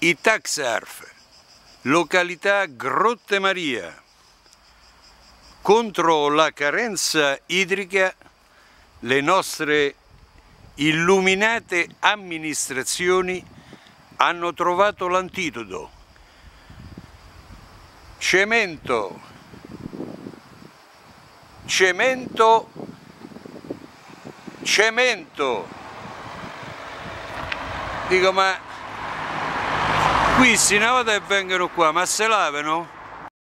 I Taxarf, località Grotte Maria. Contro la carenza idrica, le nostre illuminate amministrazioni hanno trovato l'antidoto. Cemento, cemento, cemento. Dico, ma qui si una volta che vengono qua, ma se lavano?